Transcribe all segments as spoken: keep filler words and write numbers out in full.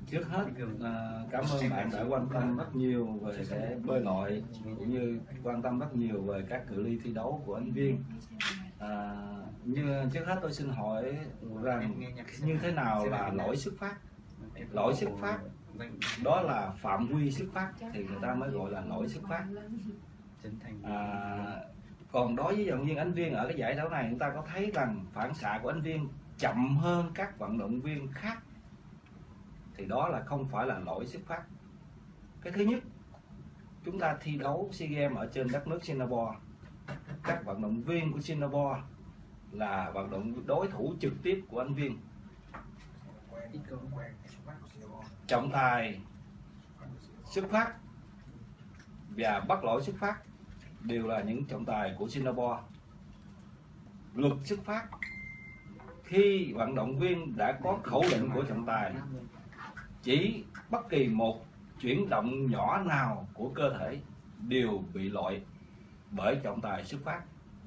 Trước hết à, cảm ơn bạn đã quan tâm rất nhiều về cái bơi lội, cũng như quan tâm rất nhiều về các cự ly thi đấu của anh Viên. À, như trước hết tôi xin hỏi rằng như thế nào là lỗi xuất phát? Lỗi xuất phát đó là phạm vi xuất phát thì người ta mới gọi là lỗi xuất phát. À, còn đối với vận động viên Ánh Viên ở cái giải đấu này, chúng ta có thấy rằng phản xạ của Ánh Viên chậm hơn các vận động viên khác, thì đó là không phải là lỗi xuất phát. Cái thứ nhất, chúng ta thi đấu SEA Games ở trên đất nước Singapore, các vận động viên của Singapore là vận động đối thủ trực tiếp của Ánh Viên. Trọng tài xuất phát và bắt lỗi xuất phát đều là những trọng tài của Singapore. Luật xuất phát, khi vận động viên đã có khẩu lệnh của trọng tài, chỉ bất kỳ một chuyển động nhỏ nào của cơ thể đều bị loại bởi trọng tài xuất phát.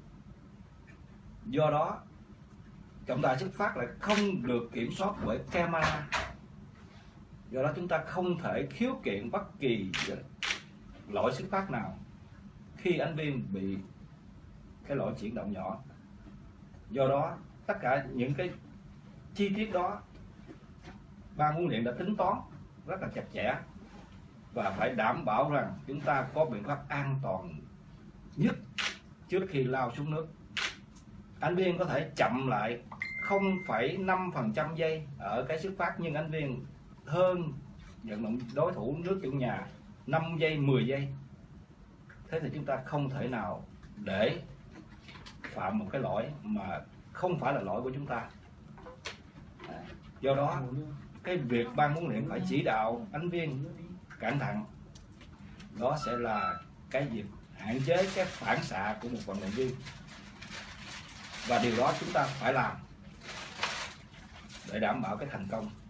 Do đó trọng tài xuất phát lại không được kiểm soát bởi camera. Do đó chúng ta không thể khiếu kiện bất kỳ lỗi xuất phát nào khi Ánh Viên bị cái lỗi chuyển động nhỏ. Do đó tất cả những cái chi tiết đó ban huấn luyện đã tính toán rất là chặt chẽ và phải đảm bảo rằng chúng ta có biện pháp an toàn nhất trước khi lao xuống nước. Ánh Viên có thể chậm lại không phẩy năm phần trăm giây ở cái xuất phát, nhưng Ánh Viên hơn vận động đối thủ nước chủ nhà năm giây, mười giây. Thế thì chúng ta không thể nào để phạm một cái lỗi mà không phải là lỗi của chúng ta. Do đó cái việc ban huấn luyện phải chỉ đạo Ánh Viên cẩn thận, đó sẽ là cái việc hạn chế cái phản xạ của một vận động viên, và điều đó chúng ta phải làm để đảm bảo cái thành công.